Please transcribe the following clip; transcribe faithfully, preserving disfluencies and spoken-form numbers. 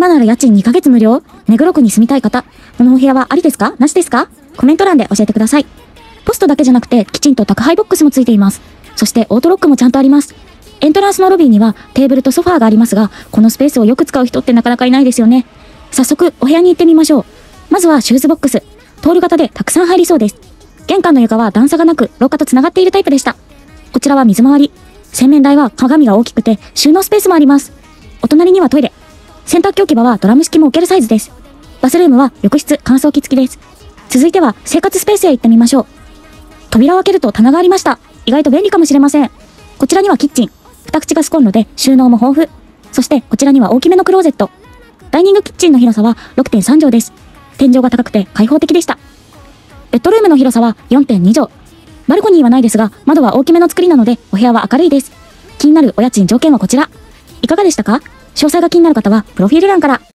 今なら家賃にかげつ無料？目黒区に住みたい方、このお部屋はありですか？なしですか？コメント欄で教えてください。ポストだけじゃなくて、きちんと宅配ボックスもついています。そしてオートロックもちゃんとあります。エントランスのロビーにはテーブルとソファーがありますが、このスペースをよく使う人ってなかなかいないですよね。早速、お部屋に行ってみましょう。まずはシューズボックス。通る型でたくさん入りそうです。玄関の床は段差がなく、廊下と繋がっているタイプでした。こちらは水回り。洗面台は鏡が大きくて、収納スペースもあります。お隣にはトイレ。洗濯機置き場はドラム式も置けるサイズです。バスルームは浴室乾燥機付きです。続いては生活スペースへ行ってみましょう。扉を開けると棚がありました。意外と便利かもしれません。こちらにはキッチン。二口ガスコンロで収納も豊富。そしてこちらには大きめのクローゼット。ダイニングキッチンの広さは ろくてんさん 畳です。天井が高くて開放的でした。ベッドルームの広さは よんてんに 畳。バルコニーはないですが、窓は大きめの作りなのでお部屋は明るいです。気になるお家賃条件はこちら。いかがでしたか？詳細が気になる方はプロフィール欄から。